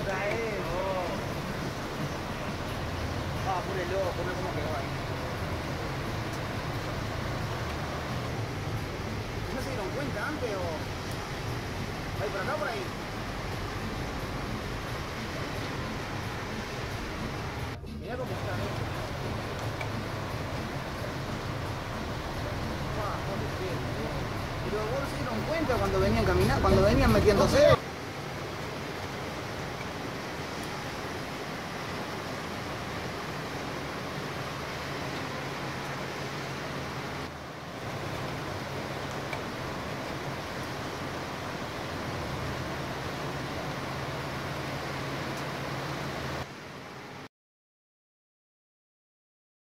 Ah, apúrelo, come como quedó ahí. ¿No se dieron cuenta antes o...? ¿Ahí por acá o por ahí? Mirá cómo está, Pero vos se dieron cuenta cuando venían caminando, cuando venían metiéndose.